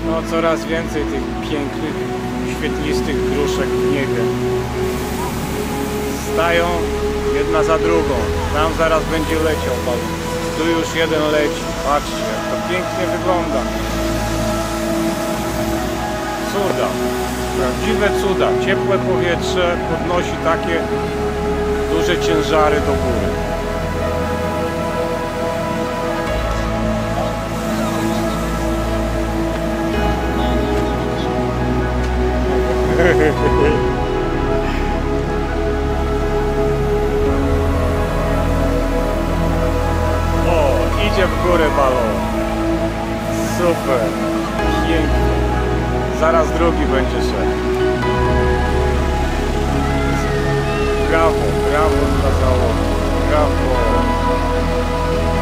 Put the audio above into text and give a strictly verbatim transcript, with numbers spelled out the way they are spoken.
No coraz więcej tych pięknych, świetlistych gruszek w niebie. Stają jedna za drugą. Tam zaraz będzie leciał balon. Tu już jeden leci. Patrzcie, jak to pięknie wygląda. Cuda. Prawdziwe cuda. Ciepłe powietrze podnosi takie duże ciężary do góry. O, idzie w górę balon. Super. Pięknie. Zaraz drugi będzie szedł. Brawo, brawo dla załogi. Brawo.